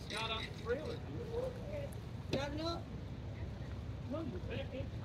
Not on the trailer, dude. Not enough. No, you bet.